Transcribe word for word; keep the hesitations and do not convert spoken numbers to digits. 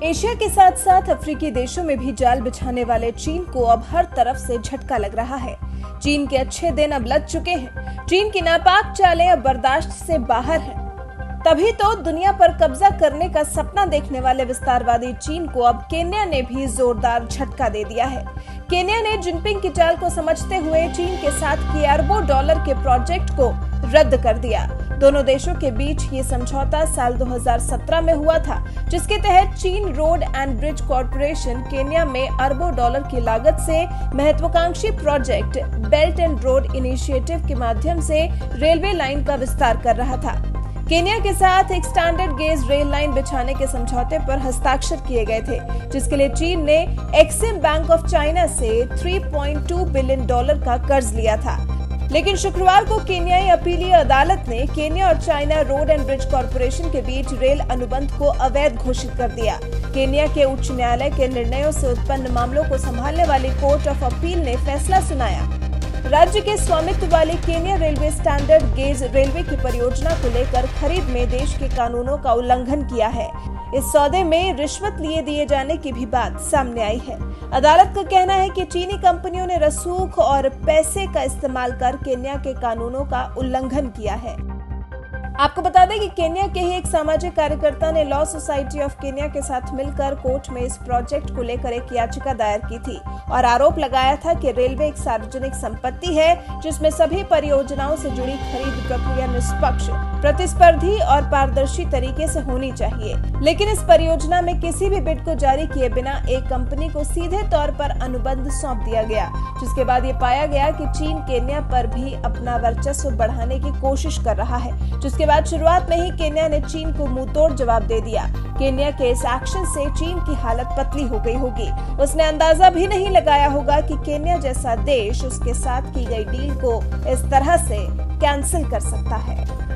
Asia के साथ साथ अफ्रीकी देशों में भी जाल बिछाने वाले चीन को अब हर तरफ से झटका लग रहा है। चीन के अच्छे दिन अब लग चुके हैं। चीन की नापाक चालें अब बर्दाश्त से बाहर हैं। तभी तो दुनिया पर कब्जा करने का सपना देखने वाले विस्तारवादी चीन को अब केन्या ने भी जोरदार झटका दे दिया है। केन्या ने जिनपिंग की चाल को समझते हुए चीन के साथ किए अरबों डॉलर के प्रोजेक्ट को रद्द कर दिया। दोनों देशों के बीच ये समझौता साल दो हज़ार सत्रह में हुआ था, जिसके तहत चीन road and bridge corporation Kenya में अरबों डॉलर की लागत से महत्वाकांक्षी project belt and road initiative के माध्यम से रेलवे लाइन का विस्तार कर रहा था। केन्या के साथ एक स्टैंडर्ड गेज रेल लाइन बिछाने के समझौते पर हस्ताक्षर किए गए थे, जिसके लिए चीन ने एक्सिम बैंक ऑफ चाइना से तीन पॉइंट दो बिलियन डॉलर का कर्ज लिया था। लेकिन शुक्रवार को केन्याई अपीलीय अदालत ने केन्या और China road and bridge corporation के बीच रेल अनुबंध को अवैध घोषित कर दिया। केन्या के उच्च न्यायालय के निर्णयों से उत्पन्न मामलों को संभालने वाली कोर्ट ऑफ अपील ने फैसला सुनाया। राज्य के स्वामित्व वाली Kenya railway standard gauge railway की परियोजना को लेकर खरीद में देश के कानूनों का उल्लंघन किया है। इस सौदे में रिश्वत लिए दिए जाने की भी बात सामने आई है। अदालत का कहना है कि चीनी कंपनियों ने रसूख और पैसे का इस्तेमाल कर केन्या के कानूनों का उल्लंघन किया है। आपको बता दें कि केन्या के ही एक सामाजिक कार्यकर्ता ने लॉ सोसाइटी ऑफ केन्या के साथ मिलकर कोर्ट में इस प्रोजेक्ट को लेकर एक याचिका दायर की थी और आरोप लगाया था कि रेलवे एक सार्वजनिक संपत्ति है, जिसमें सभी परियोजनाओं से जुड़ी खरीद प्रक्रिया निष्पक्ष, प्रतिस्पर्धी और पारदर्शी तरीके से होनी चाहिए। लेकिन इस परियोजना में किसी भी बिड को जारी किए बिना एक कंपनी को सीधे तौर पर अनुबंध सौंप दिया गया, जिसके बाद ये पाया गया कि चीन केन्या पर भी अपना वर्चस्व बढ़ाने की कोशिश कर रहा है, जिसके बाद शुरुआत में ही केन्या ने चीन को मुंहतोड़ जवाब दे दिया। केन्या के इस एक्शन से चीन की हालत पतली हो गई होगी। उसने अंदाजा भी नहीं लगाया होगा कि केन्या जैसा देश उसके साथ की गई डील को इस तरह से कैंसिल कर सकता है।